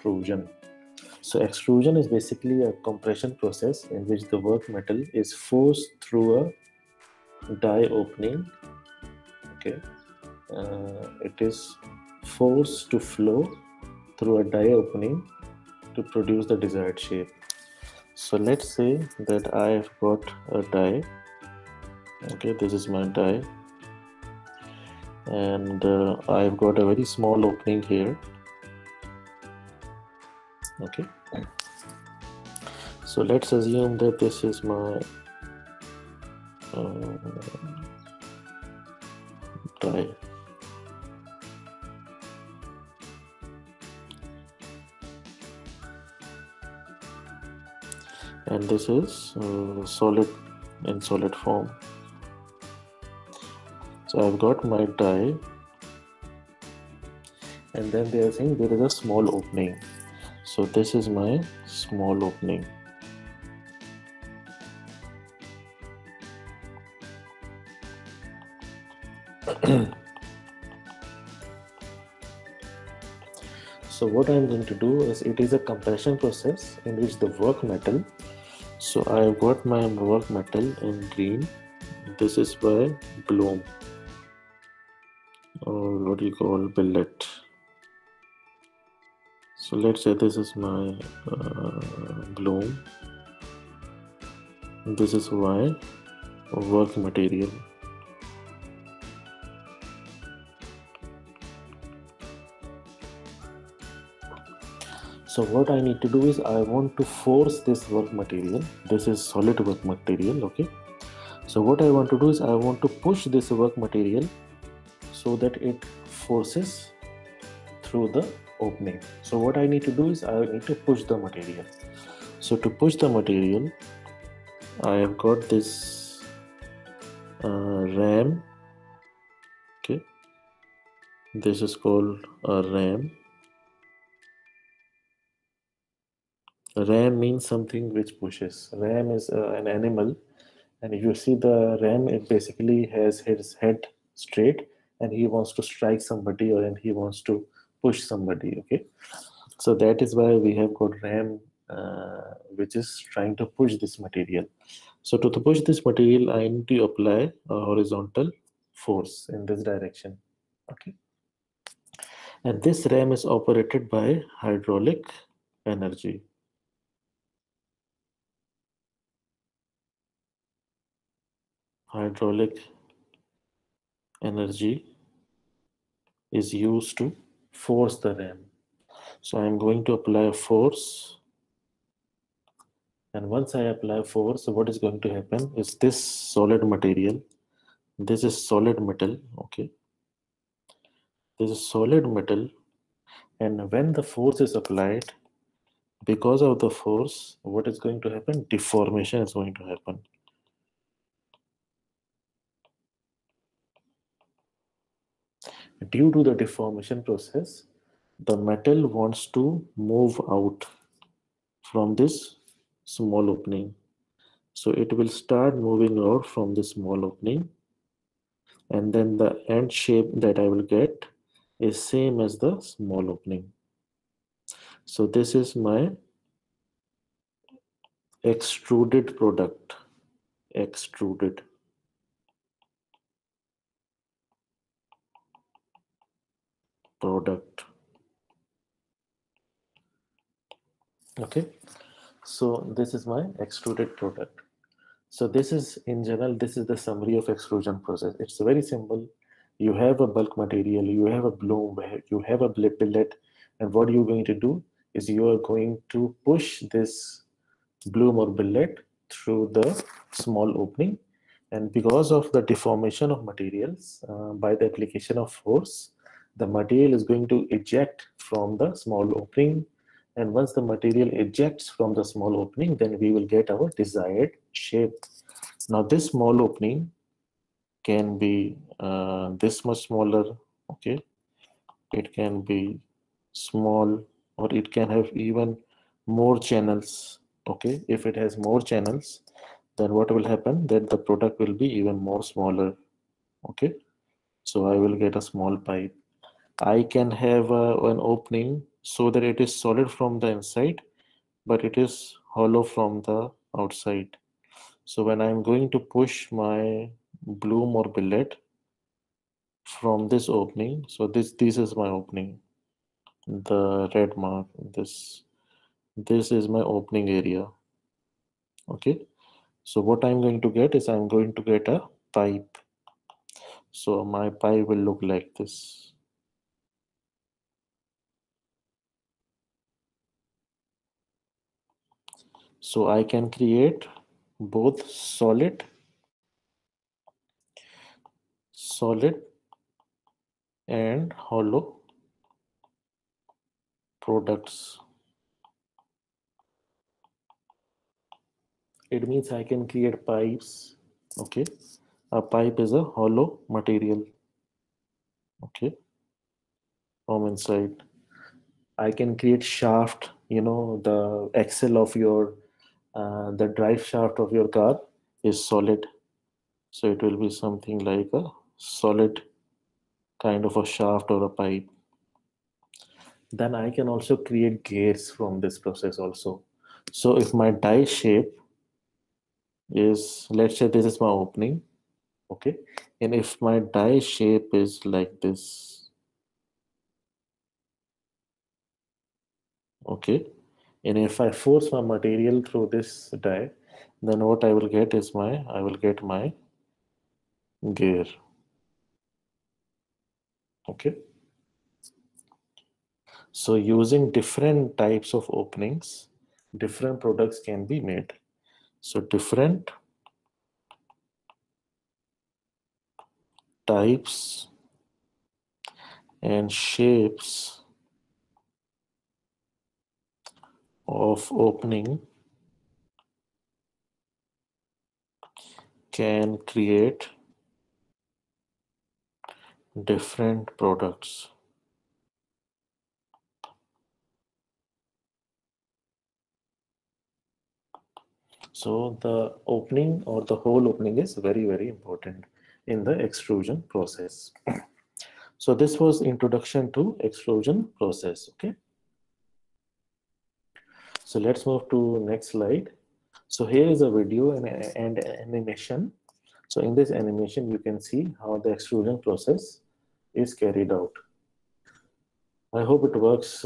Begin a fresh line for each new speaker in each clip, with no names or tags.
extrusion. So extrusion is basically a compression process in which the work metal is forced through a die opening. Okay, it is forced to flow through a die opening to produce the desired shape. So let's say that I have got a die. Okay, this is my die, and I've got a very small opening here. Okay, so let's assume that this is my die. And this is solid in solid form. So I've got my die, and then they are saying there is a small opening. So this is my small opening. So what I'm going to do is, it is a compression process in which the work metal, so I've got my work metal in green. This is by bloom, or what do you call, billet. So let's say this is my bloom. This is my work material. So what I need to do is, I want to force this work material. This is solid work material. Okay, so what I want to do is, I want to push this work material so that it forces through the opening. So what I need to do is, I need to push the material. So to push the material, I have got this ram. Okay, this is called a ram. Ram means something which pushes. Ram is an animal, and if you see the ram, it basically has his head straight, and he wants to strike somebody, or and he wants to push somebody. Okay, so that is why we have got ram, which is trying to push this material. So to push this material, I need to apply a horizontal force in this direction. Okay, and this ram is operated by hydraulic energy. Hydraulic energy is used to force the ram. So I'm going to apply a force, and once I apply force, what is going to happen is, this solid material, this is solid metal. Okay, this is solid metal, and when the force is applied, because of the force, what is going to happen? Deformation is going to happen. Due to the deformation process, the metal wants to move out from this small opening. So it will start moving out from this small opening, and then the end shape that I will get is same as the small opening. So this is my extruded product. Extruded. Product. Okay, so this is my extruded product. So this is, in general, this is the summary of extrusion process. It's very simple. You have a bulk material, you have a bloom, you have a billet, and what you're going to do is, you are going to push this bloom or billet through the small opening, and because of the deformation of materials, by the application of force, the material is going to eject from the small opening, and once the material ejects from the small opening, then we will get our desired shape. Now this small opening can be this much smaller. Okay, it can be small, or it can have even more channels. Okay, if it has more channels, then what will happen, that the product will be even more smaller. Okay, so I will get a small pipe. I can have an opening so that it is solid from the inside, but it is hollow from the outside. So when I'm going to push my bloom or billet from this opening, so this is my opening, the red mark, this is my opening area. Okay, so what I'm going to get is I'm going to get a pipe. So my pipe will look like this. So I can create both solid and hollow products. It means I can create pipes. Okay, a pipe is a hollow material. Okay, from inside I can create shaft, the axle of your the drive shaft of your car is solid, so it will be something like a solid kind of a shaft or a pipe. Then I can also create gears from this process also. So if my die shape is, let's say this is my opening, okay, and if my die shape is like this, okay, and if I force my material through this die, then what I will get is I will get my gear. Okay, so using different types of openings, different products can be made. So different types and shapes of opening can create different products. So the opening or the whole opening is very, very important in the extrusion process. So this was introduction to extrusion process. Okay. So let's move to next slide. So here is a video and animation. So in this animation, you can see how the extrusion process is carried out. I hope it works.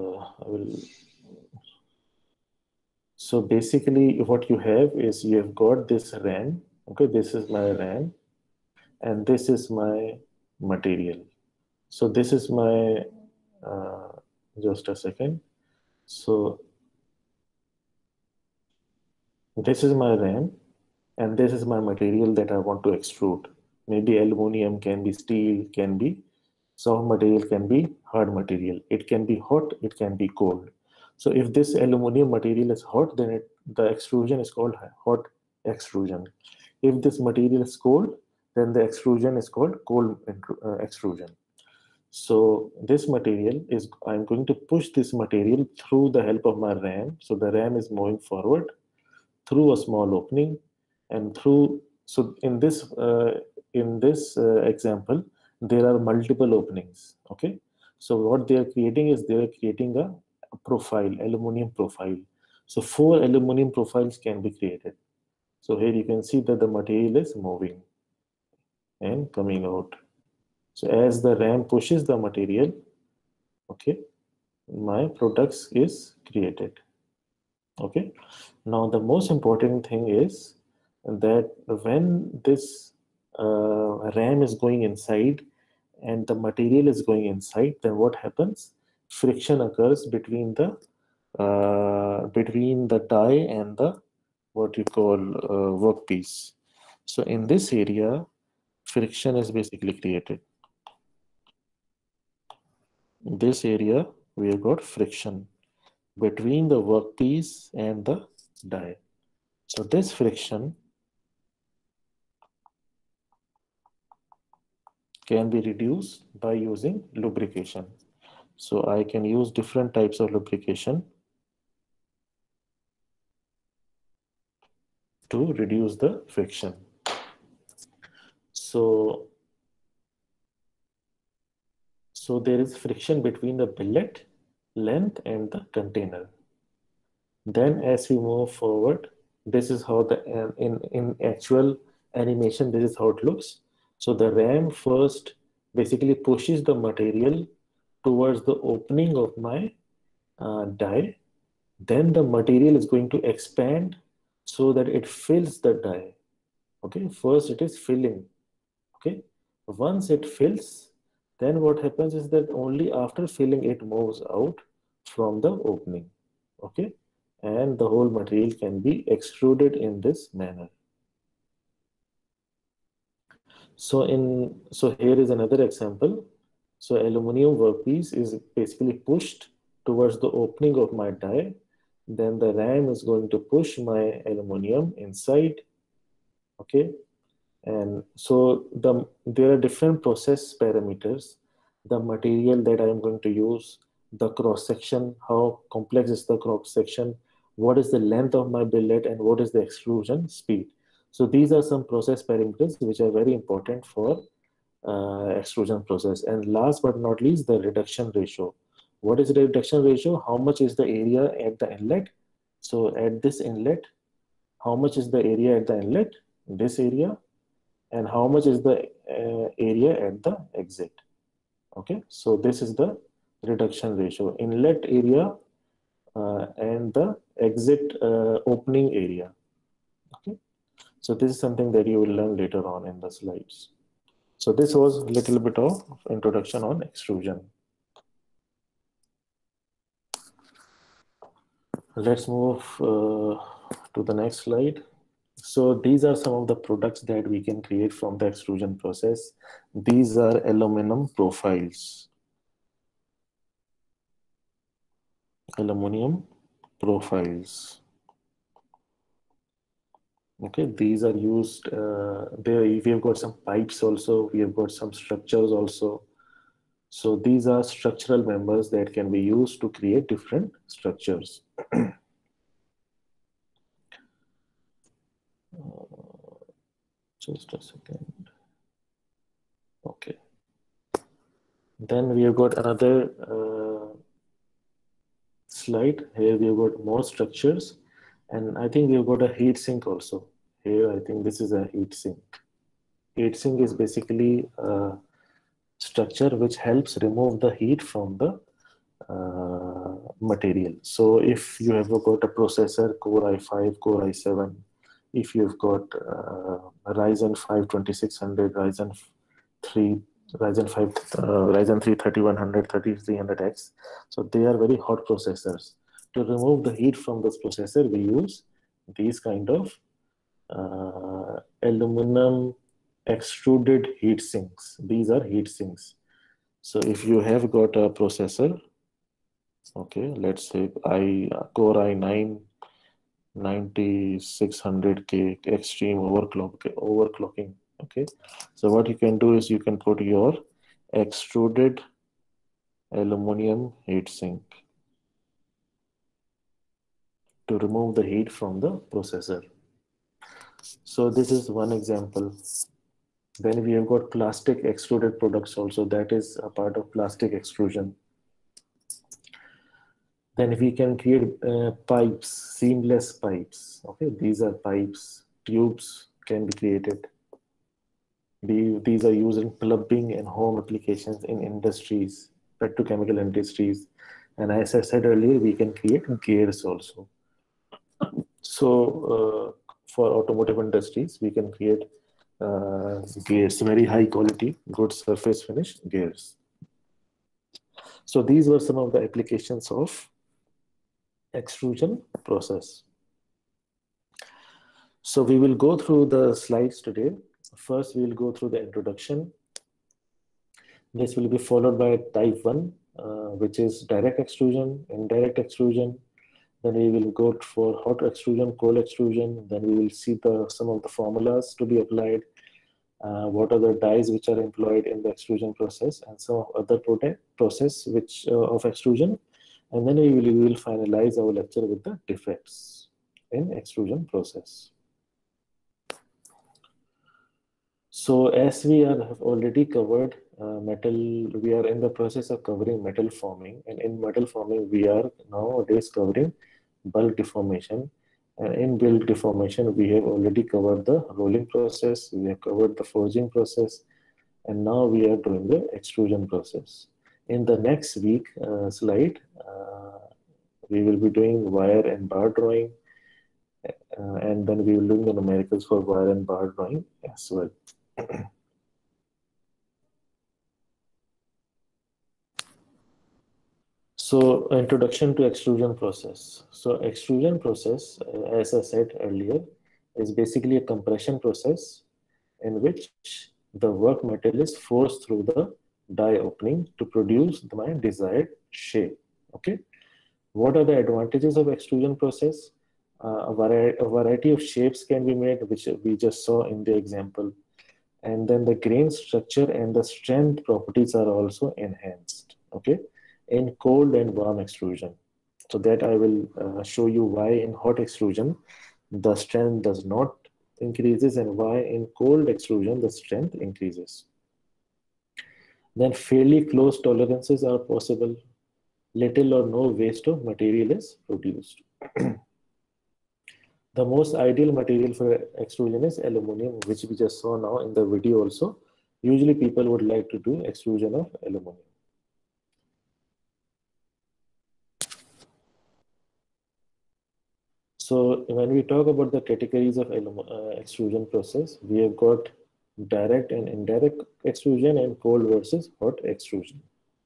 So basically what you have is you have got this RAM. Okay, this is my RAM and this is my material. So this is my, uh, just a second. So this is my RAM and this is my material that I want to extrude. Maybe aluminum, can be steel, can be soft material, can be hard material. It can be hot, it can be cold. So if this aluminum material is hot, then the extrusion is called hot extrusion. If this material is cold, then the extrusion is called cold extrusion. So this material is, I'm going to push this material through the help of my RAM. So the RAM is moving forward through a small opening and through, so in this example, there are multiple openings. Okay. So what they are creating is they are creating a profile, aluminum profile. So 4 aluminum profiles can be created. So here you can see that the material is moving and coming out. So as the RAM pushes the material, okay, my products is created. Okay, now the most important thing is that when this RAM is going inside and the material is going inside, then what happens? Friction occurs between the die and the what you call workpiece. So in this area, friction is basically created. This area we have got friction between the workpiece and the die. So this friction can be reduced by using lubrication. So I can use different types of lubrication to reduce the friction. So So there is friction between the billet length and the container. Then as we move forward, this is how the in actual animation, this is how it looks. So the ram first basically pushes the material towards the opening of my die. Then the material is going to expand so that it fills the die. Okay, first it is filling. Okay, once it fills, then what happens is that only after filling it moves out from the opening. Okay, and the whole material can be extruded in this manner. So here is another example. So aluminum workpiece is basically pushed towards the opening of my die. Then the ram is going to push my aluminum inside. Okay, and so there are different process parameters. The material that I am going to use, the cross section, how complex is the cross section, what is the length of my billet, and what is the extrusion speed. So these are some process parameters which are very important for extrusion process. And last but not least, the reduction ratio. What is the reduction ratio? How much is the area at the inlet? So at this inlet, how much is the area at the inlet? This area. And how much is the area at the exit? Okay, so this is the reduction ratio. Inlet area and the exit opening area. Okay, so this is something that you will learn later on in the slides. So this was a little bit of introduction on extrusion. Let's move to the next slide. So these are some of the products that we can create from the extrusion process. These are aluminum profiles. Aluminum profiles. Okay, these are used there. We have got some pipes also, we have got some structures also. So these are structural members that can be used to create different structures. Just a second. Okay, then we have got another slide. Here we have got more structures, and I think we have got a heat sink also. Here I think this is a heat sink. Heat sink is basically a structure which helps remove the heat from the material. So if you have got a processor, Core i5, Core i7, if you've got Ryzen 5 2600, Ryzen 3, Ryzen 5, Ryzen 3 3100, 3300X, so they are very hot processors. To remove the heat from this processor, we use these kind of aluminum extruded heat sinks. These are heat sinks. So if you have got a processor, okay, let's say Core i9 9600K extreme overclocking. Okay, so what you can do is you can put your extruded aluminum heatsink to remove the heat from the processor. So this is one example. Then we have got plastic extruded products also. That is a part of plastic extrusion. Then we can create pipes, seamless pipes. Okay, these are pipes, tubes can be created. These are used in plumbing and home applications in industries, petrochemical industries. And as I said earlier, we can create gears also. So for automotive industries, we can create gears, very high quality, good surface finish gears. So these were some of the applications of extrusion process. So we will go through the slides today. First, we will go through the introduction. This will be followed by type 1, which is direct extrusion, indirect extrusion. Then we will go for hot extrusion, cold extrusion. Then we will see some of the formulas to be applied. What are the dyes which are employed in the extrusion process, and some other process which of extrusion. And then we will finalize our lecture with the defects in extrusion process. So as have already covered metal, we are in the process of covering metal forming, and in metal forming, we are nowadays covering bulk deformation. And in bulk deformation, we have already covered the rolling process, we have covered the forging process, and now we are doing the extrusion process. In the next week slide, we will be doing wire and bar drawing, and then we will do the numericals for wire and bar drawing as well. So introduction to extrusion process. So extrusion process, as I said earlier, is basically a compression process in which the work metal is forced through the die opening to produce my desired shape. Okay. What are the advantages of extrusion process? A variety of shapes can be made, which we just saw in the example. And then the grain structure and the strength properties are also enhanced, okay, in cold and warm extrusion. So that I will show you why in hot extrusion the strength does not increases and why in cold extrusion the strength increases. Then fairly close tolerances are possible. Little or no waste of material is produced. The most ideal material for extrusion is aluminum, which we just saw now in the video also. Usually people would like to do extrusion of aluminum. So when we talk about the categories of extrusion process, we have got direct and indirect extrusion and cold versus hot extrusion.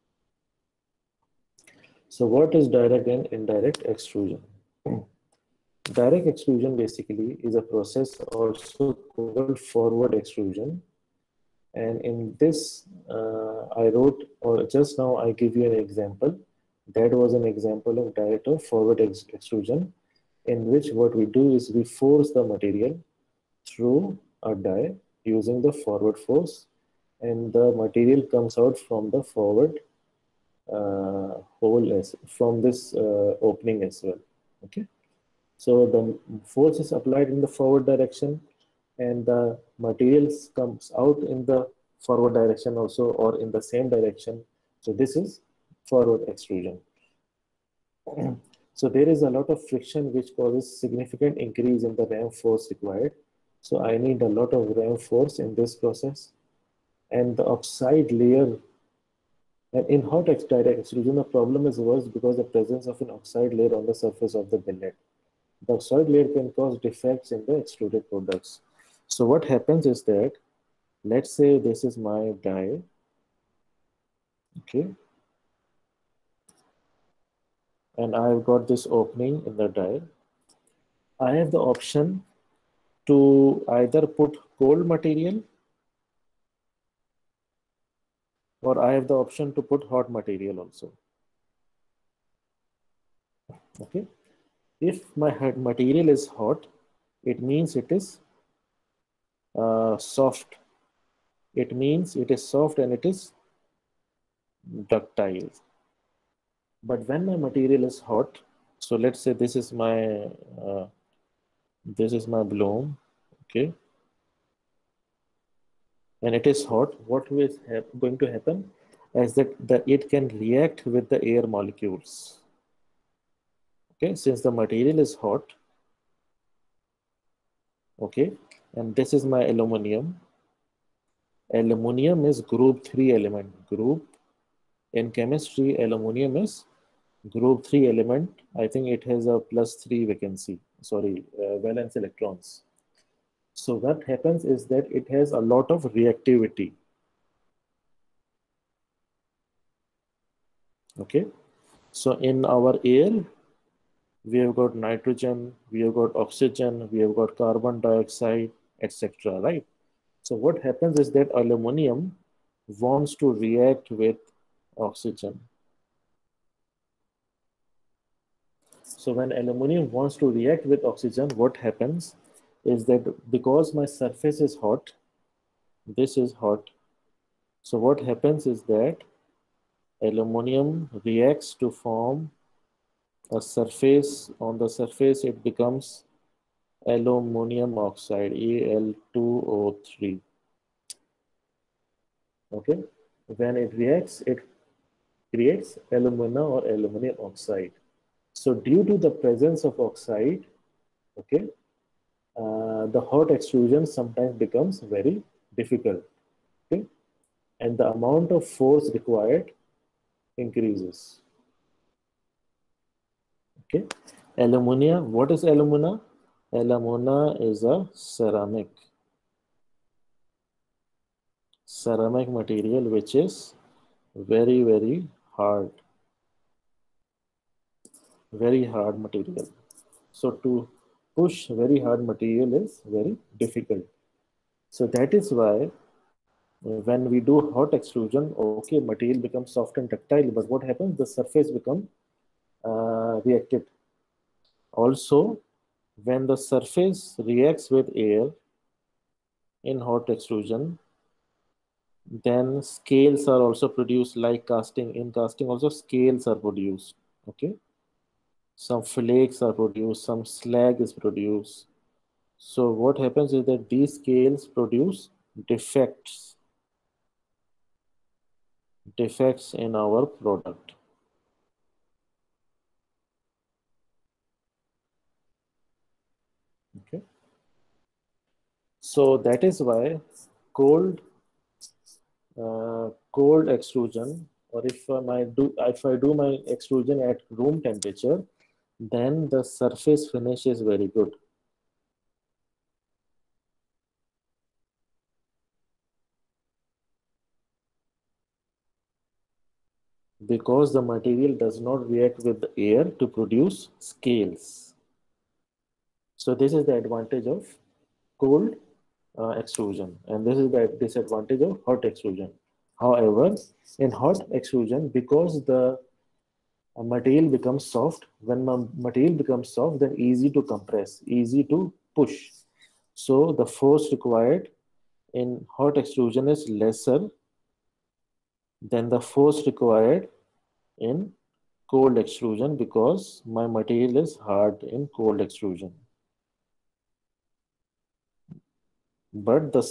So what is direct and indirect extrusion? Direct extrusion basically is a process also called forward extrusion. And in this, I wrote, or just now I give you an example. That was an example of direct or forward extrusion, in which what we do is we force the material through a die using the forward force, and the material comes out from the forward hole from this opening as well. Okay. So the force is applied in the forward direction, and the materials comes out in the forward direction also, or in the same direction. So this is forward extrusion. So there is a lot of friction which causes significant increase in the ram force required. So I need a lot of ram force in this process. And the oxide layer, and in hot direct extrusion, the problem is worse because the presence of an oxide layer on the surface of the billet. The oxide layer can cause defects in the extruded products. So what happens is that, let's say this is my die, okay, and I've got this opening in the die. I have the option to either put cold material, or I have the option to put hot material also. Okay, if my material is hot, it means it is soft. It means it is soft and it is ductile. But when my material is hot, so let's say this is my bloom, okay, and it is hot. What is going to happen is that it can react with the air molecules. Okay, since the material is hot, okay, and this is my aluminum. Aluminum is group 3 element. Group in chemistry, aluminum is group 3 element. I think it has a +3 vacancy. Sorry, valence electrons. So what happens is that it has a lot of reactivity. Okay, so in our air, we have got nitrogen, we have got oxygen, we have got carbon dioxide, etc. Right? So what happens is that aluminum wants to react with oxygen. So when aluminum wants to react with oxygen, what happens is that because my surface is hot, this is hot. So what happens is that aluminum reacts to form a surface. On the surface, it becomes aluminum oxide, Al2O3. Okay, when it reacts, it creates alumina or aluminum oxide. So due to the presence of oxide, okay, the hot extrusion sometimes becomes very difficult. Okay, and the amount of force required increases. Okay, alumina. What is alumina? Alumina is a ceramic material which is very hard, very hard material. So to push very hard material is very difficult. So that is why when we do hot extrusion, okay, material becomes soft and ductile, but what happens? The surface become reacted. Also, when the surface reacts with air in hot extrusion, then scales are also produced like casting. In casting also scales are produced. Okay, some flakes are produced, some slag is produced. So what happens is that these scales produce defects, defects in our product. Okay, so that is why cold cold extrusion, or if I do my extrusion at room temperature, then the surface finish is very good. Because the material does not react with the air to produce scales. So this is the advantage of cold extrusion, and this is the disadvantage of hot extrusion. However, in hot extrusion, because the material becomes soft, when material becomes soft, then easy to compress, easy to push. So the force required in hot extrusion is lesser than the force required in cold extrusion because my material is hard in cold extrusion. But the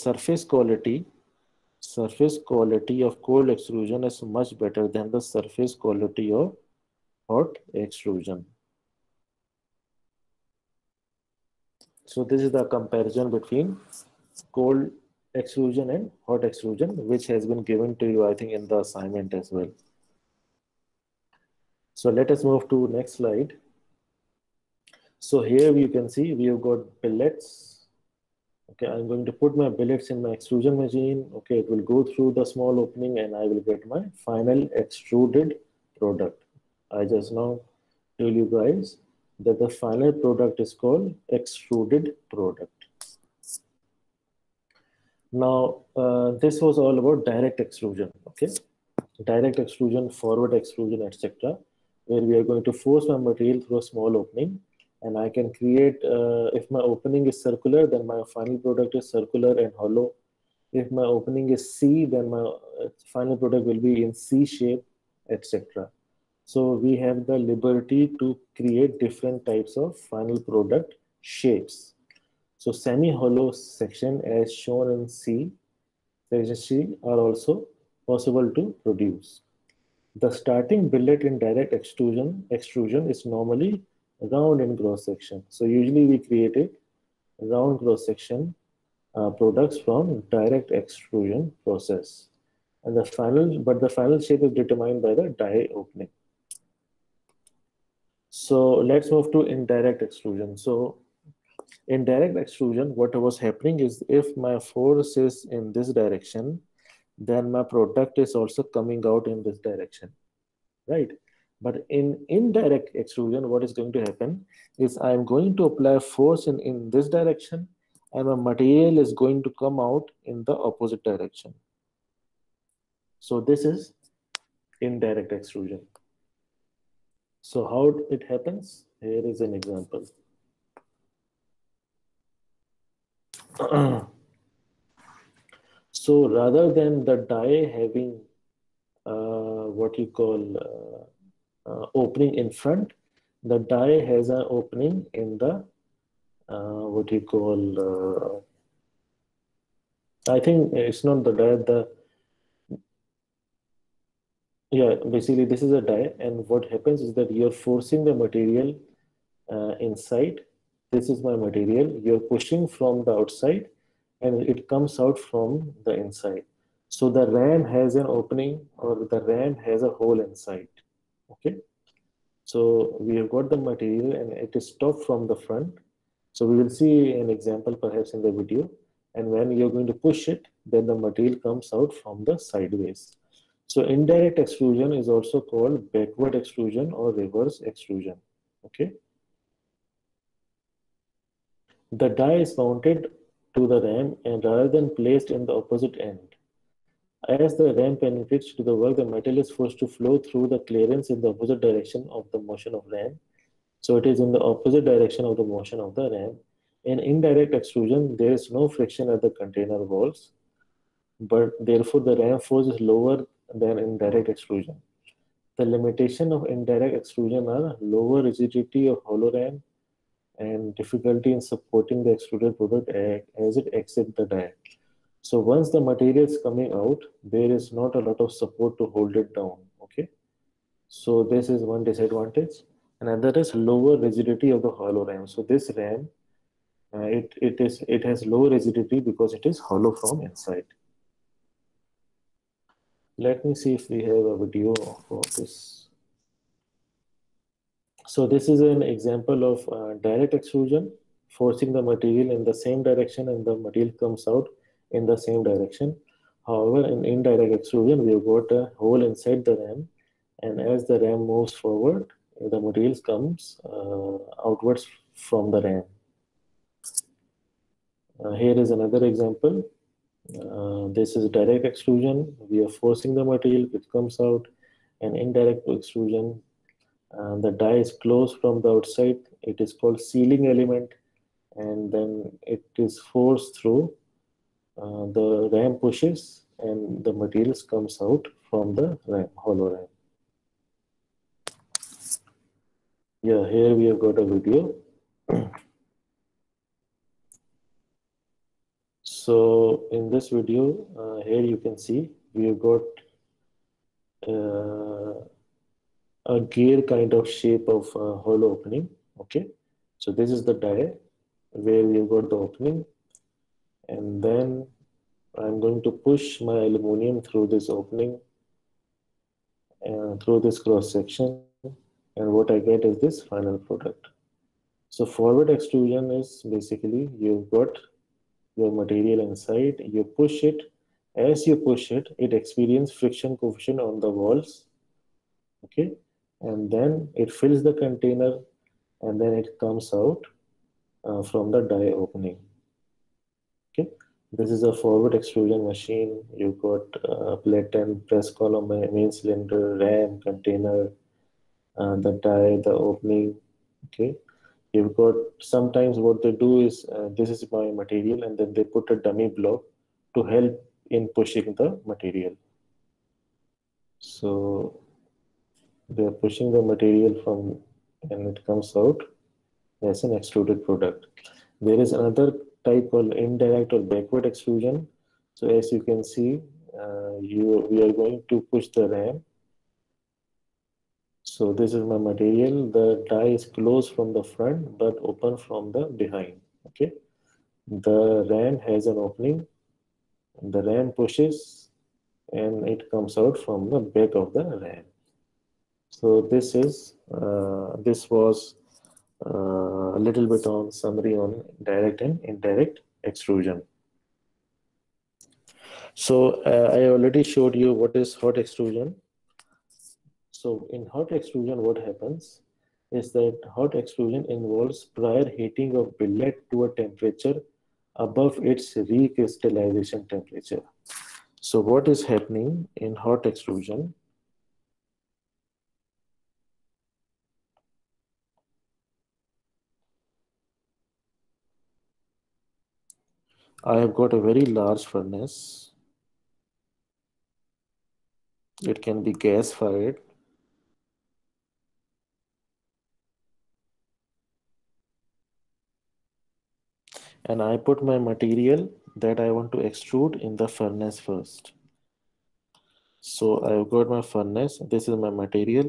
surface quality of cold extrusion is much better than the surface quality of hot extrusion. So this is the comparison between cold extrusion and hot extrusion, which has been given to you, I think, in the assignment as well. So let us move to next slide. So here you can see we have got billets. Okay, I'm going to put my billets in my extrusion machine. Okay, it will go through the small opening and I will get my final extruded product. I just now tell you guys that the final product is called extruded product. Now, this was all about direct extrusion, okay? Direct extrusion, forward extrusion, etc., where we are going to force my material through a small opening, and I can create, if my opening is circular, then my final product is circular and hollow. If my opening is C, then my final product will be in C shape, etc. So we have the liberty to create different types of final product shapes. So semi-hollow section as shown in C, section C are also possible to produce. The starting billet in direct extrusion is normally round in cross section. So usually we created round cross section products from direct extrusion process. And the final shape is determined by the die opening. So let's move to indirect extrusion. So in direct extrusion, what was happening is if my force is in this direction, then my product is also coming out in this direction, right? But in indirect extrusion, what is going to happen is I'm going to apply force in this direction and my material is going to come out in the opposite direction. So this is indirect extrusion. So how it happens? Here is an example. So rather than the die having what you call opening in front, the die has an opening in the what you call I think it's not the die, Yeah, basically this is a die, and what happens is that you're forcing the material inside. This is my material. You're pushing from the outside, and it comes out from the inside. So the RAM has an opening, or the RAM has a hole inside. Okay. So we have got the material, and it is stopped from the front. So we will see an example perhaps in the video. And when you're going to push it, then the material comes out from the sideways. So indirect extrusion is also called backward extrusion or reverse extrusion. Okay. The die is mounted to the RAM and rather than placed in the opposite end. As the RAM penetrates to the work, the metal is forced to flow through the clearance in the opposite direction of the motion of RAM. So it is in the opposite direction of the motion of the RAM. In indirect extrusion, there is no friction at the container walls, but therefore the RAM force is lower than in direct extrusion. The limitation of indirect extrusion are lower rigidity of hollow RAM and difficulty in supporting the extruded product as it exits the die. So once the material is coming out, there is not a lot of support to hold it down. Okay. So this is one disadvantage. Another is lower rigidity of the hollow RAM. So this RAM, it has low rigidity because it is hollow from inside. Let me see if we have a video for this. So this is an example of direct extrusion, forcing the material in the same direction and the material comes out in the same direction. However, in indirect extrusion, we have got a hole inside the RAM, and as the RAM moves forward, the material comes outwards from the RAM. Here is another example. This is direct extrusion. We are forcing the material, which comes out, and indirect extrusion. The die is closed from the outside. It is called sealing element, and then it is forced through. The RAM pushes, and the materials comes out from the RAM, hollow RAM. Yeah, here we have got a video. So in this video, here you can see we have got a gear kind of shape of hollow opening. Okay, so this is the die where we have got the opening, and then I'm going to push my aluminum through this opening and through this cross section, and what I get is this final product. So forward extrusion is basically you've got your material inside, you push it. As you push it, it experiences friction coefficient on the walls. Okay, and then it fills the container, and then it comes out from the die opening. Okay, this is a forward extrusion machine. You've got plate and press column, main cylinder, RAM, container, the die, the opening. Okay, you've got sometimes what they do is this is my material, and then they put a dummy block to help in pushing the material. So they are pushing the material from, and it comes out as an extruded product. There is another type called indirect or backward extrusion. So as you can see, we are going to push the RAM. So this is my material. The die is closed from the front but open from the behind. Okay. The RAM has an opening. The RAM pushes and it comes out from the back of the RAM. So this was a little bit on summary on direct and indirect extrusion. So I already showed you what is hot extrusion. So in hot extrusion, what happens is that hot extrusion involves prior heating of billet to a temperature above its recrystallization temperature. So what is happening in hot extrusion? I have got a very large furnace. It can be gas fired. And I put my material that I want to extrude in the furnace first. So I've got my furnace, this is my material,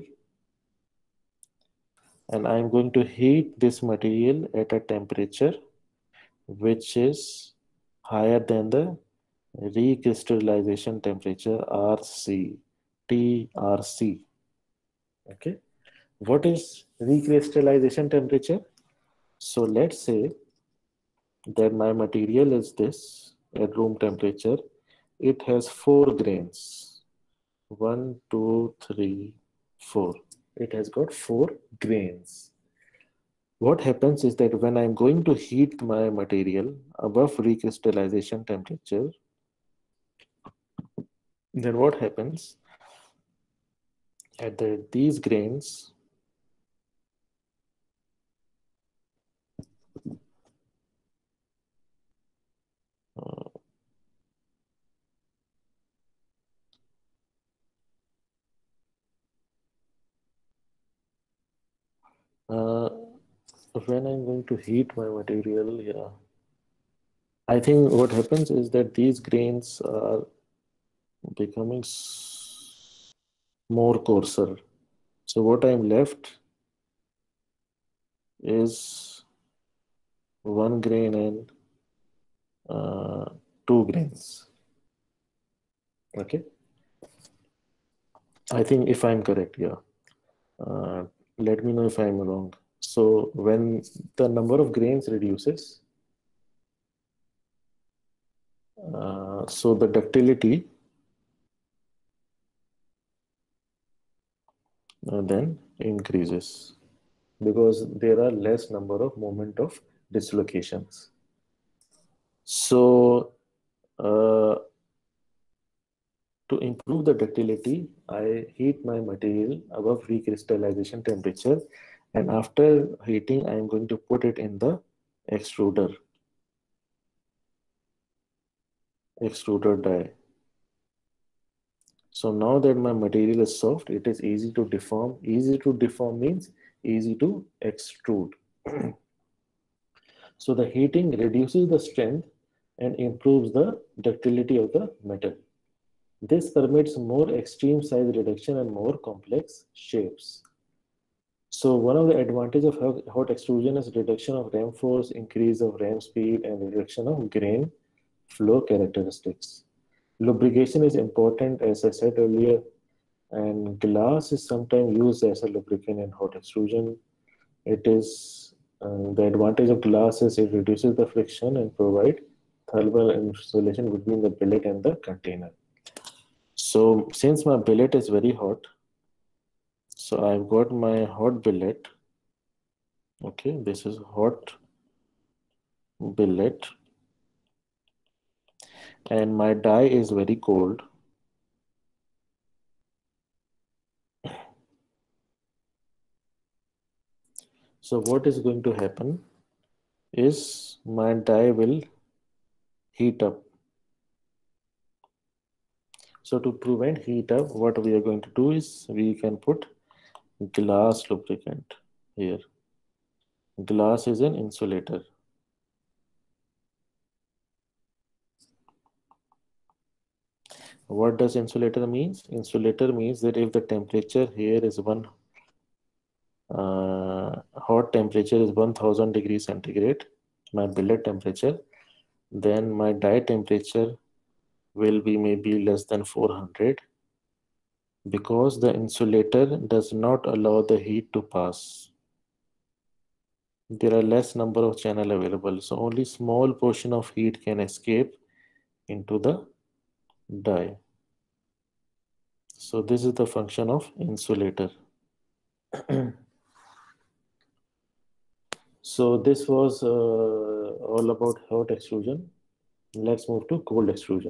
and I'm going to heat this material at a temperature which is higher than the recrystallization temperature, RC, TRC. Okay, what is recrystallization temperature? So let's say that my material is this at room temperature. It has 4 grains. 1, 2, 3, 4. It has got 4 grains. What happens is that when I'm going to heat my material above recrystallization temperature, then what happens at these grains, uh, uh, when I'm going to heat my material, yeah, I think what happens is that these grains are becoming more coarser. So what I'm left is 1 grain and 2 grains. Okay, I think if I'm correct, yeah. Uh, Let me know if I'm wrong. So when the number of grains reduces, so the ductility then increases because there are less number of moment of dislocations. So uh, to improve the ductility, I heat my material above recrystallization temperature, and after heating, I am going to put it in the extruder die. So now that my material is soft, it is easy to deform. Easy to deform means easy to extrude. So the heating reduces the strength and improves the ductility of the metal. This permits more extreme size reduction and more complex shapes. So one of the advantages of hot extrusion is reduction of ram force, increase of ram speed, and reduction of grain flow characteristics. Lubrication is important, as I said earlier, and glass is sometimes used as a lubricant in hot extrusion. It is the advantage of glass is it reduces the friction and provide thermal insulation between the billet and the container. So since my billet is very hot, so I've got my hot billet. Okay, this is hot billet, and my die is very cold. So what is going to happen is my die will heat up. So to prevent heat up, what we are going to do is we can put glass lubricant here. Glass is an insulator. What does insulator means? Insulator means that if the temperature here is hot temperature is 1000 degrees centigrade, my billet temperature, then my die temperature will be maybe less than 400 because the insulator does not allow the heat to pass. There are less number of channel available, so only small portion of heat can escape into the die. So this is the function of insulator. So this was all about hot extrusion. Let's move to cold extrusion.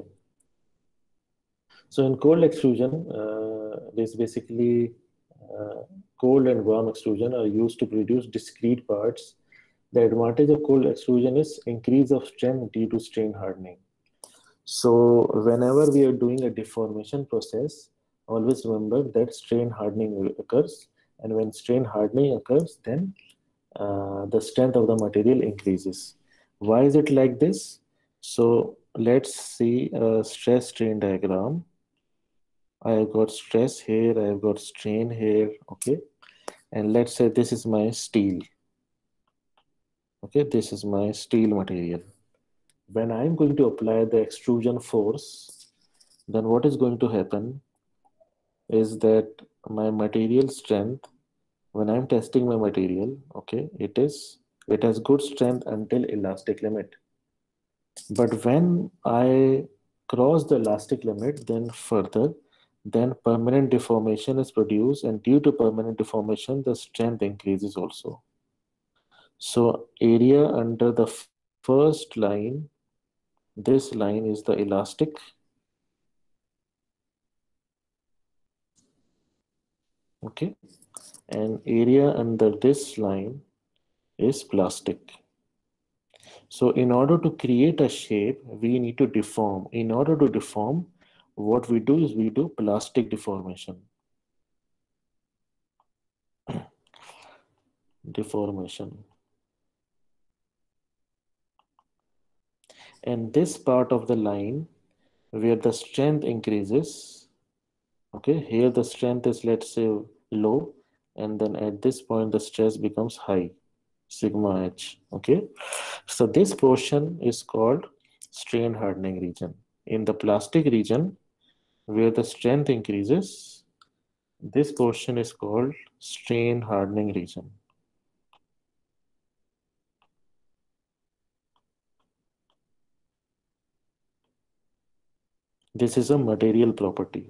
So in cold extrusion, this basically uh, cold and warm extrusion are used to produce discrete parts. The advantage of cold extrusion is increase of strength due to strain hardening. So whenever we are doing a deformation process, always remember that strain hardening occurs. And when strain hardening occurs, then the strength of the material increases. Why is it like this? So let's see a stress strain diagram. I have got stress here, I have got strain here, okay? And let's say this is my steel, okay? This is my steel material. When I'm going to apply the extrusion force, then what is going to happen is that my material strength, when I'm testing my material, okay, it has good strength until elastic limit. But when I cross the elastic limit, then permanent deformation is produced, and due to permanent deformation, the strength increases also. So area under the first line, this line is the elastic, okay, and area under this line is plastic. So in order to create a shape, we need to deform. In order to deform, what we do is we do plastic deformation. Deformation. And this part of the line where the strength increases, okay, here the strength is, let's say, low, and then at this point the stress becomes high, sigma h, okay. So this portion is called strain hardening region. In the plastic region where the strength increases, this portion is called strain hardening region. This is a material property.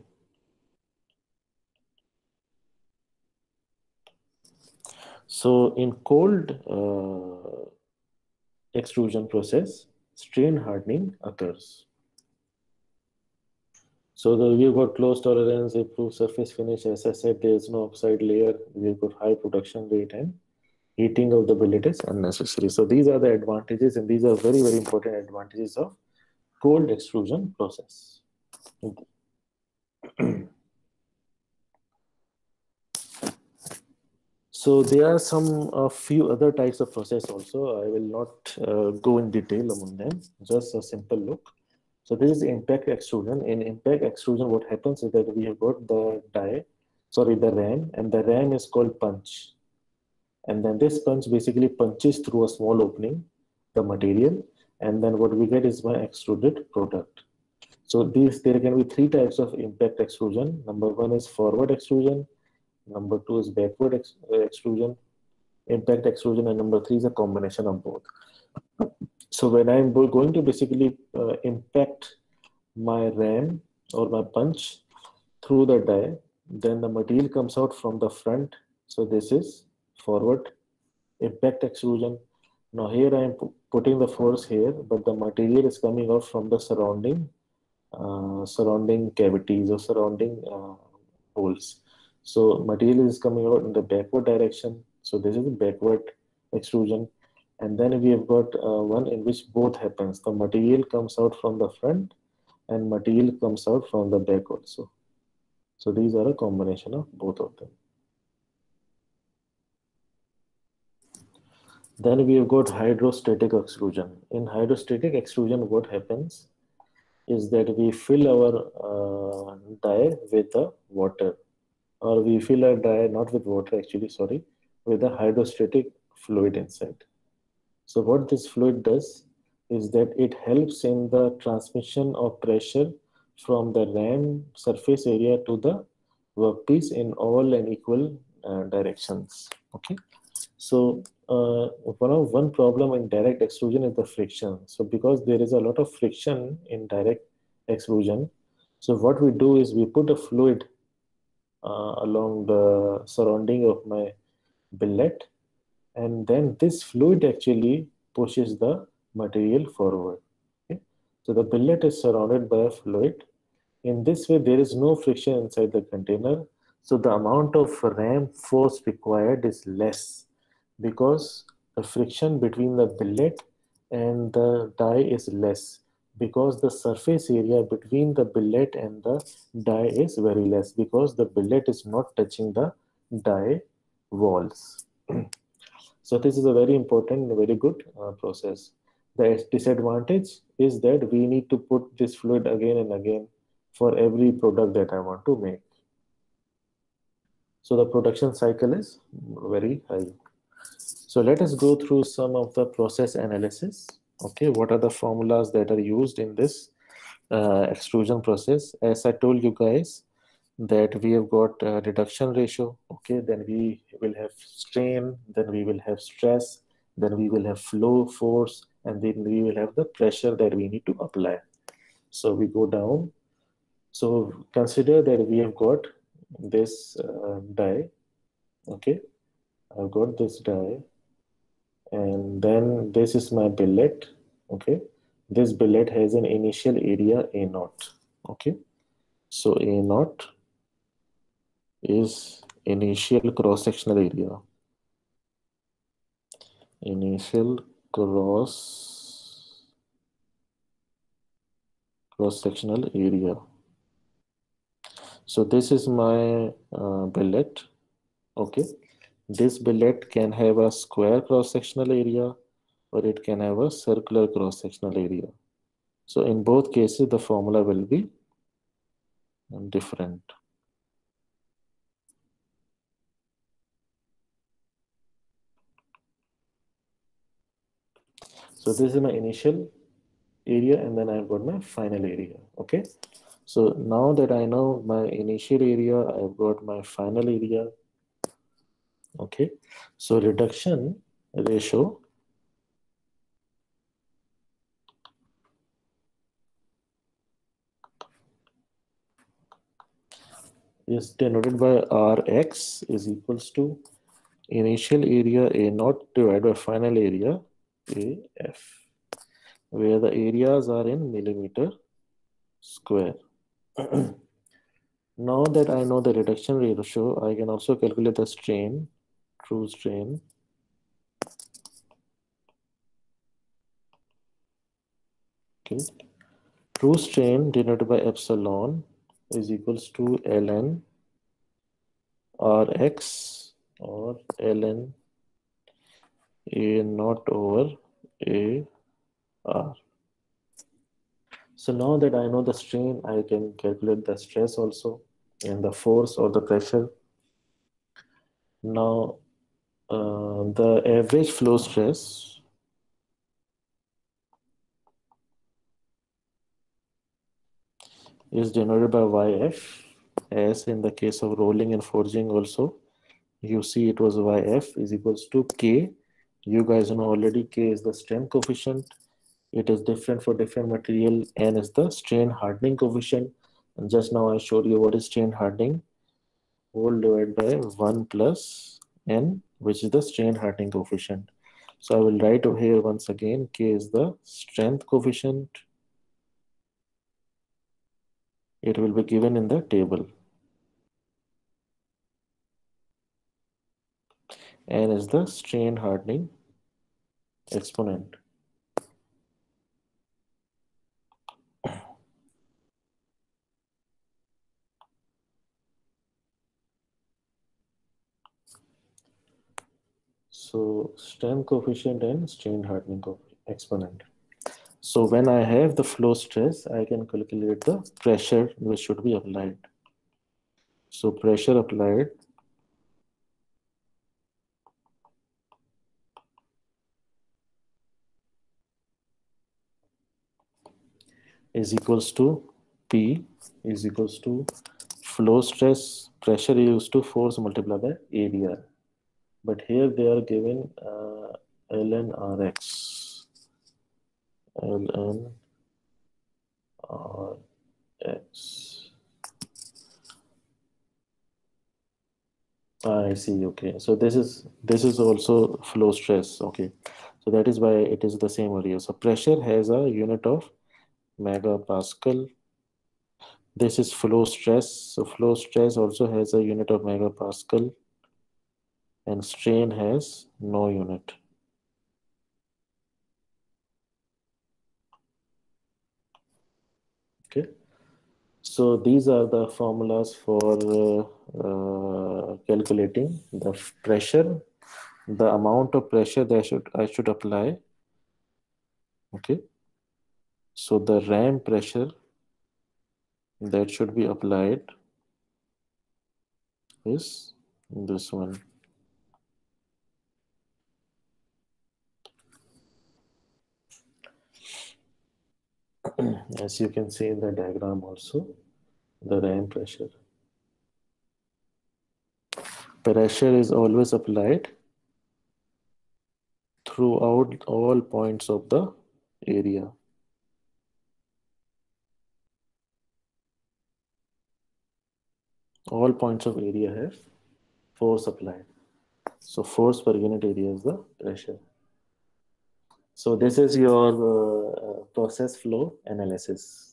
So in cold extrusion process, strain hardening occurs. So we've got close tolerance, improved surface finish. As I said, there is no upside layer. We've got high production rate, and heating of the billet is unnecessary. So these are the advantages, and these are very, very important advantages of cold extrusion process. So there are some a few other types of process also. I will not go in detail among them. Just a simple look. So this is impact extrusion. In impact extrusion, what happens is that we have got the die, sorry, the ram, and the ram is called punch. And then this punch basically punches through a small opening the material, and then what we get is my extruded product. So these there can be three types of impact extrusion. Number one is forward extrusion. Number two is backward extrusion, impact extrusion, and number three is a combination of both. So when I'm going to basically impact my ram or my punch through the die, then the material comes out from the front. So this is forward impact extrusion. Now here I am putting the force here, but the material is coming out from the surrounding cavities or surrounding holes. So material is coming out in the backward direction. So this is the backward extrusion. And then we have got one in which both happens. The material comes out from the front and material comes out from the back also. So these are a combination of both of them. Then we have got hydrostatic extrusion. In hydrostatic extrusion, what happens is that we fill our die with water, or we fill our die not with water actually, sorry, with a hydrostatic fluid inside. So what this fluid does is that it helps in the transmission of pressure from the ram surface area to the workpiece in all and equal directions. Okay. So one problem in direct extrusion is the friction. So because there is a lot of friction in direct extrusion, so what we do is we put a fluid along the surrounding of my billet, and then this fluid actually pushes the material forward. Okay? So the billet is surrounded by a fluid. In this way, there is no friction inside the container. So the amount of ram force required is less because the friction between the billet and the die is less, because the surface area between the billet and the die is very less, because the billet is not touching the die walls. So this is a very important, very good process. The disadvantage is that we need to put this fluid again and again for every product that I want to make. So the production cycle is very high. So let us go through some of the process analysis. Okay, what are the formulas that are used in this extrusion process? As I told you guys, that we have got reduction ratio. Okay, then we will have strain, then we will have stress, then we will have flow force, and then we will have the pressure that we need to apply. So we go down. So consider that we have got this die. Okay, I've got this die, and then this is my billet. Okay, this billet has an initial area A naught. Okay, so A naught is initial cross sectional area. Initial cross sectional area. So this is my billet. Okay, this billet can have a square cross sectional area, or it can have a circular cross sectional area. So in both cases, the formula will be different. So this is my initial area, and then I've got my final area. Okay, so now that I know my initial area, I've got my final area. Okay, so reduction ratio is denoted by Rx is equals to initial area A naught divided by final area AF, where the areas are in millimeter square. Now that I know the reduction ratio, I can also calculate the strain, true strain. Okay. True strain denoted by epsilon is equals to ln Rx or ln A naught over AR. So now that I know the strain, I can calculate the stress also and the force or the pressure. Now, the average flow stress is denoted by YF, as in the case of rolling and forging also. You see it was YF is equals to K. You guys know already K is the strain coefficient. It is different for different material. N is the strain hardening coefficient. And just now I showed you what is strain hardening. Whole divided by 1 plus N, which is the strain hardening coefficient. So I will write over here once again, K is the strength coefficient. It will be given in the table. N is the strain hardening exponent. So strain coefficient and strain hardening exponent. So when I have the flow stress, I can calculate the pressure which should be applied. So pressure applied is equals to P is equals to flow stress, pressure is used to force multiplied by area. But here they are given ln Rx. ln Rx. I see. Okay, so this is also flow stress. Okay, so that is why it is the same area. So pressure has a unit of megapascal. This is flow stress. So flow stress also has a unit of megapascal, and strain has no unit. Okay, so these are the formulas for calculating the pressure, the amount of pressure that I should apply. Okay, so the ram pressure that should be applied is this one. As you can see in the diagram also, the RAM pressure. Pressure is always applied throughout all points of the area. All points of area have force applied. So force per unit area is the pressure. So this is your process flow analysis.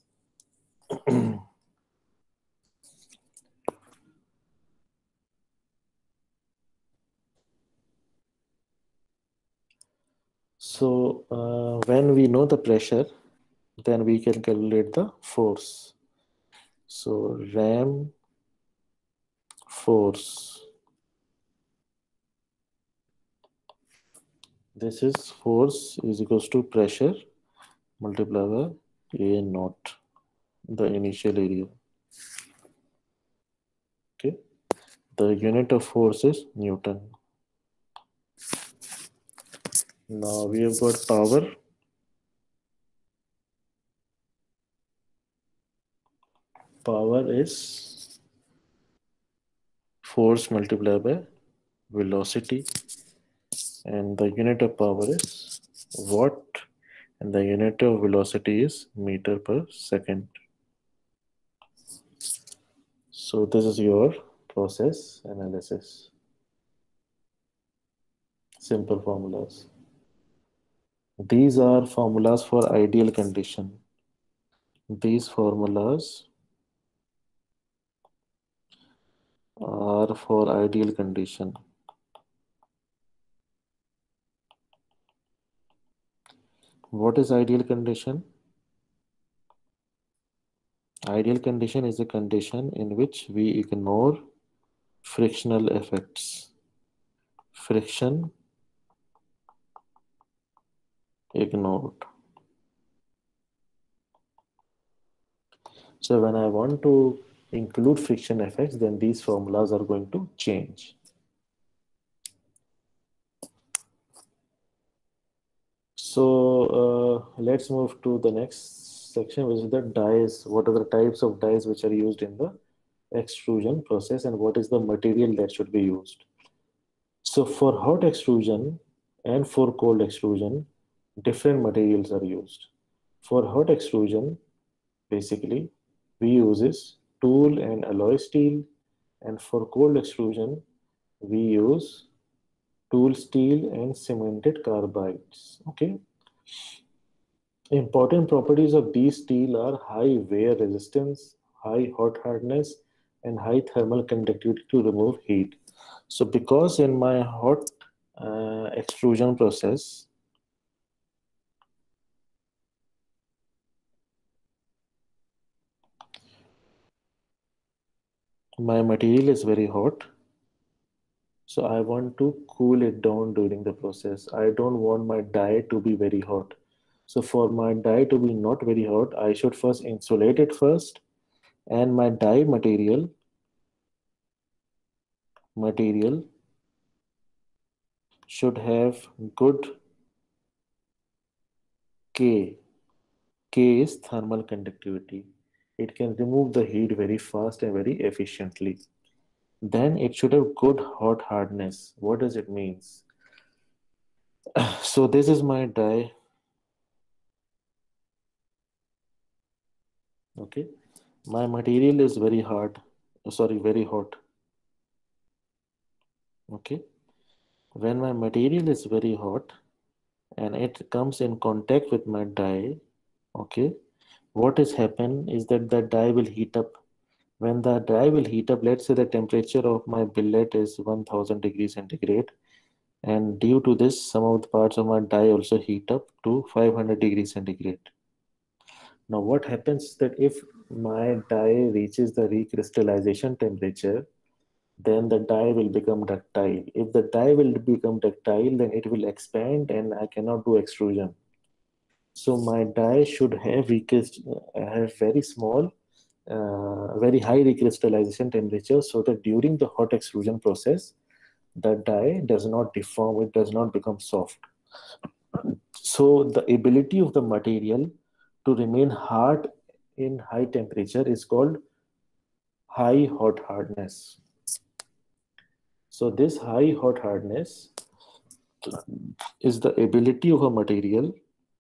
So when we know the pressure, then we can calculate the force. So RAM force. This is force is equals to pressure multiplied by A naught, the initial area. Okay. The unit of force is Newton. Now we have got power. Power is force multiplied by velocity, and the unit of power is watt, and the unit of velocity is meter per second. So this is your process analysis. Simple formulas. These are formulas for ideal condition. These formulas are for ideal condition. What is ideal condition? Ideal condition is a condition in which we ignore frictional effects. Friction ignored. So when I want to include friction effects, then these formulas are going to change. So let's move to the next section, which is the dyes. What are the types of dyes which are used in the extrusion process, and what is the material that should be used? So for hot extrusion and for cold extrusion, different materials are used. For hot extrusion, basically, we use is tool and alloy steel, and for cold extrusion, we use tool steel and cemented carbides. Okay. Important properties of these steel are high wear resistance, high hot hardness, and high thermal conductivity to remove heat. So because in my hot extrusion process, my material is very hot, so I want to cool it down during the process. I don't want my die to be very hot. So for my die to be not very hot, I should first insulate it first, and my die material should have good K. K is thermal conductivity. It can remove the heat very fast and very efficiently. Then it should have good hot hardness. What does it mean? So this is my die. Okay. My material is very hard. Sorry, very hot. Okay. When my material is very hot and it comes in contact with my die, okay, what is happen is that the die will heat up. When the die will heat up, let's say the temperature of my billet is 1000 degrees centigrade, and due to this, some of the parts of my die also heat up to 500 degrees centigrade. Now what happens is that if my die reaches the recrystallization temperature, then the die will become ductile. If the die will become ductile, then it will expand and I cannot do extrusion. So my die should have very small very high recrystallization temperature, so that during the hot extrusion process, the die does not deform, it does not become soft. So the ability of the material to remain hard in high temperature is called high hot hardness. So this high hot hardness is the ability of a material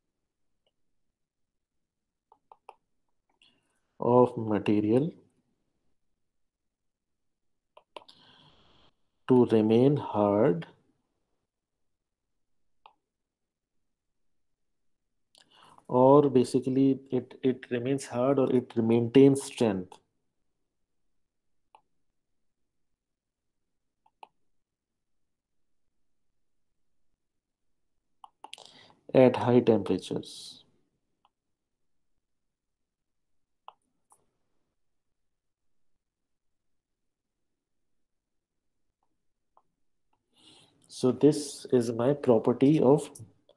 to remain hard or basically it remains hard or it maintains strength at high temperatures. So this is my property of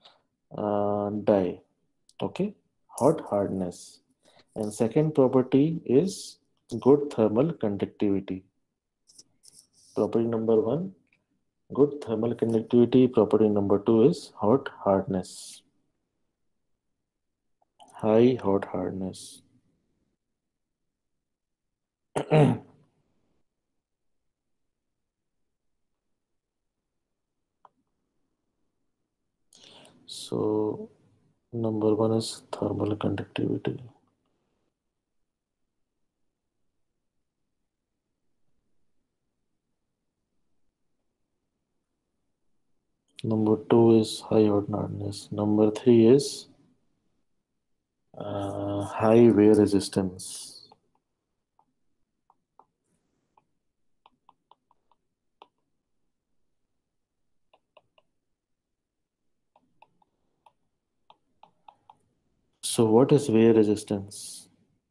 die. Okay, hot hardness. And second property is good thermal conductivity. Property number one, good thermal conductivity. Property number two is hot hardness, high hot hardness. So number one is thermal conductivity. Number two is high hot hardness. Number three is high wear resistance. So what is wear resistance?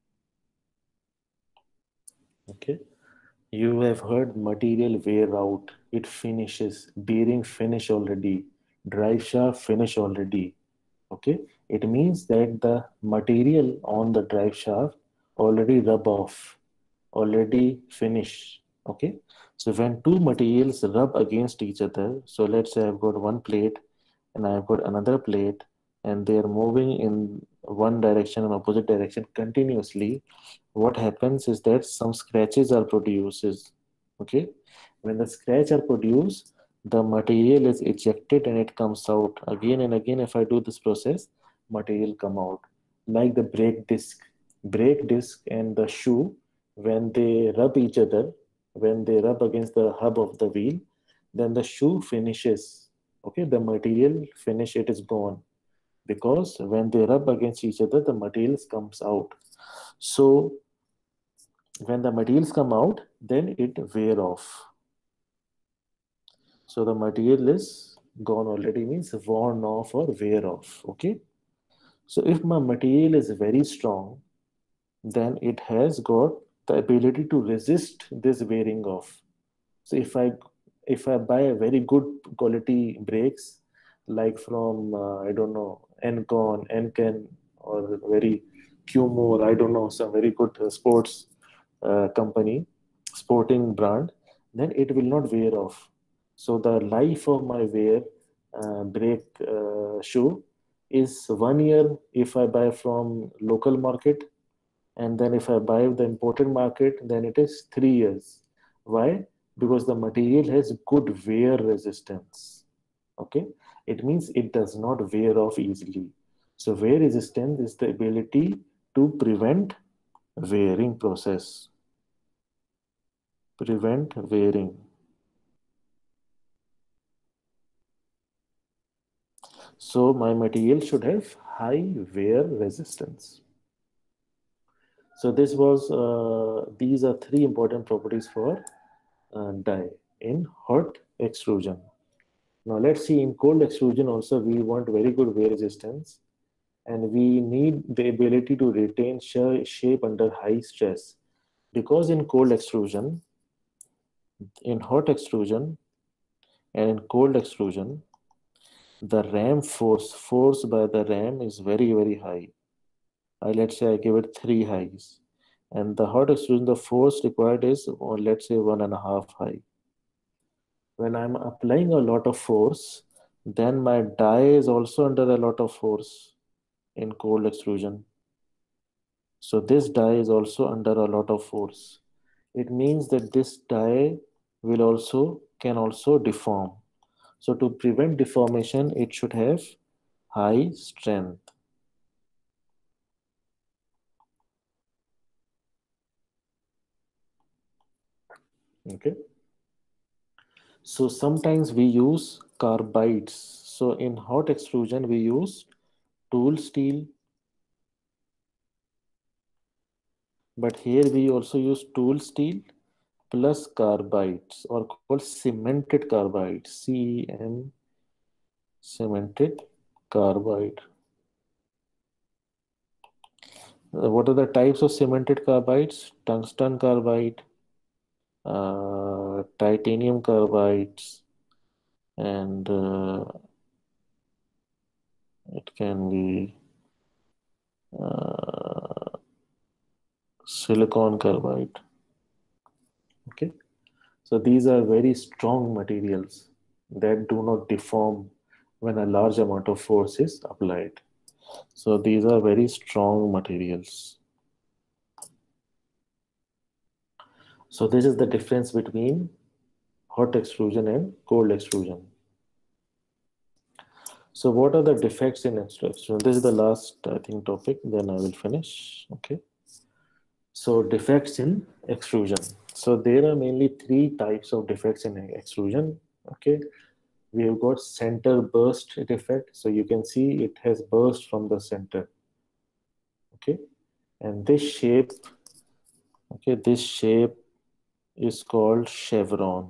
Okay, you have heard material wear out. It finishes. Bearing finish already. Drive shaft finish already. Okay, it means that the material on the drive shaft already rub off, already finish. Okay, so when two materials rub against each other, so let's say I've got one plate and I've got another plate, and they are moving in one direction and opposite direction continuously, what happens is that some scratches are produced. Okay, when the scratch are produced, the material is ejected and it comes out again and again. If I do this process, material come out like the brake disc and the shoe. When they rub each other, when they rub against the hub of the wheel, then the shoe finishes. Okay, the material finish, it is gone, because when they rub against each other, the materials comes out. So when the materials come out, then it wear off. So the material is gone already, means worn off or wear off. Okay, so if my material is very strong, then it has got the ability to resist this wearing off. So if I buy a very good quality brakes, like from I don't know, Encon, Enken, or very Qmore, I don't know, some very good sports company, sporting brand, then it will not wear off. So the life of my wear brake shoe is 1 year if I buy from local market, and then if I buy the imported market, then it is 3 years. Why? Because the material has good wear resistance. Okay, it means it does not wear off easily. So wear resistance is the ability to prevent wearing process, prevent wearing. So my material should have high wear resistance. So these are three important properties for die in hot extrusion. Now let's see, in cold extrusion also we want very good wear resistance, and we need the ability to retain shape under high stress, because in cold extrusion, in hot extrusion and in cold extrusion, the ram force by the ram is very high. Let's say I give it 3 highs. And the hot extrusion, the force required is, or let's say 1.5 high. When I'm applying a lot of force, then my die is also under a lot of force in cold extrusion. So this die is also under a lot of force. It means that this die can also deform. So to prevent deformation, it should have high strength. Okay. So sometimes we use carbides. So in hot extrusion, we use tool steel, but here we also use tool steel plus carbides, or called cemented carbide, CEM, cemented carbide. What are the types of cemented carbides? Tungsten carbide, titanium carbides, and it can be uh, silicon carbide. Okay, so these are very strong materials that do not deform when a large amount of force is applied. So these are very strong materials. So this is the difference between hot extrusion and cold extrusion. So what are the defects in extrusion? This is the last, I think, topic, then I will finish. Okay. So defects in extrusion. So there are mainly three types of defects in extrusion. Okay. We have got center burst defect. So you can see it has burst from the center. Okay. And this shape, okay, this shape is called chevron.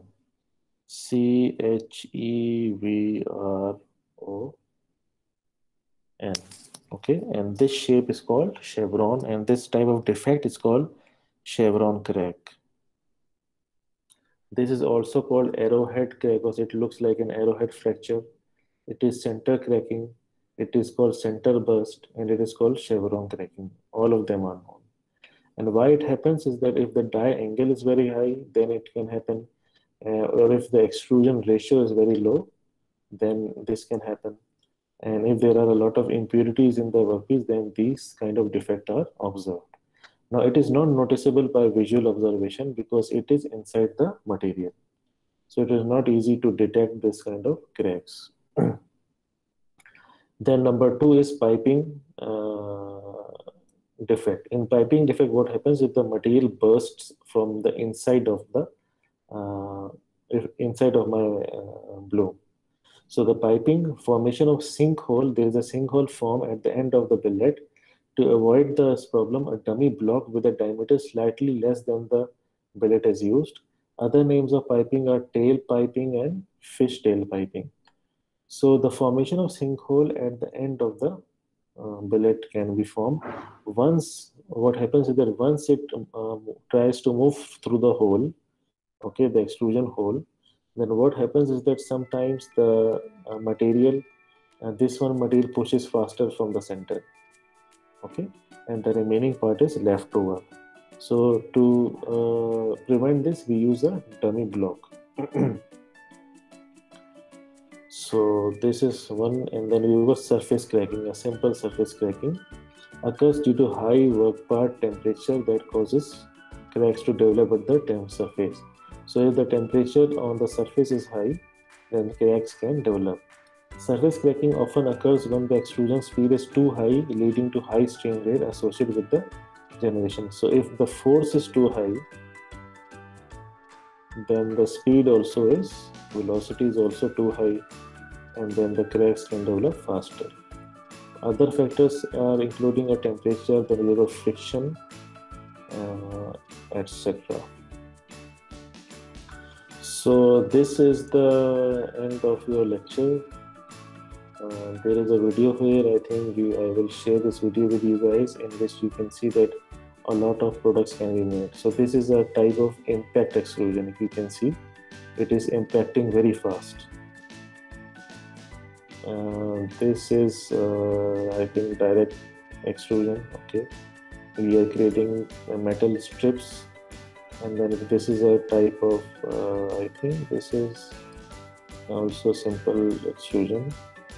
CHEVRON. Okay, and this shape is called chevron, and this type of defect is called chevron crack. This is also called arrowhead crack because it looks like an arrowhead fracture. It is center cracking, it is called center burst, and it is called chevron cracking. All of them are known. And why it happens is that if the die angle is very high, then it can happen. Or if the extrusion ratio is very low, then this can happen. And if there are a lot of impurities in the workpiece, then these kind of defects are observed. Now, it is not noticeable by visual observation because it is inside the material. So it is not easy to detect this kind of cracks. Then number two is piping defect. In piping defect, what happens if the material bursts from the inside of the inside of my bloom? So the piping formation of sinkhole, there is a sinkhole form at the end of the billet. To avoid this problem, a dummy block with a diameter slightly less than the billet is used. Other names of piping are tail piping and fishtail piping. So the formation of sinkhole at the end of the billet can be formed. Once, what happens is that once it tries to move through the hole, okay, the extrusion hole, then what happens is that sometimes the material, this one material pushes faster from the center, okay, and the remaining part is left over. So to prevent this, we use a dummy block. So this is one, and then we use surface cracking. A simple surface cracking occurs due to high work part temperature that causes cracks to develop at the temp surface. So if the temperature on the surface is high, then cracks can develop. Surface cracking often occurs when the extrusion speed is too high, leading to high strain rate associated with the generation. So if the force is too high, then the speed also is, velocity is also too high, and then the cracks can develop faster. Other factors are including a temperature, the level of friction, etc. So this is the end of your lecture. There is a video here. I think I will share this video with you guys, in which you can see that a lot of products can be made. So this is a type of impact extrusion. If you can see, it is impacting very fast. This is I think direct extrusion. Okay, we are creating metal strips, and then this is a type of I think this is also simple extrusion.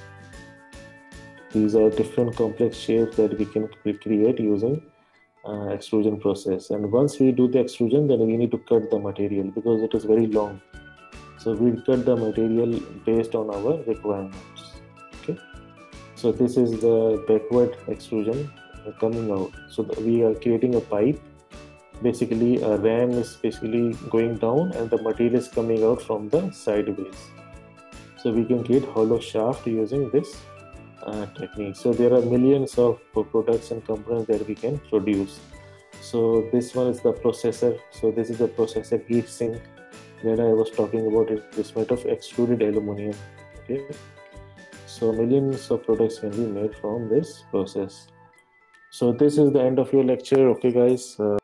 These are different complex shapes that we can create using extrusion process. And once we do the extrusion, then we need to cut the material because it is very long. So we cut the material based on our requirements. Okay. So this is the backward extrusion coming out. So we are creating a pipe. Basically, a ram is basically going down, and the material is coming out from the sideways. So we can create hollow shaft using this technique. So there are millions of products and components that we can produce. So this one is the processor. So this is the processor heat sink that I was talking about. It's made of extruded aluminum. Okay. So millions of products can be made from this process. So this is the end of your lecture. Okay, guys.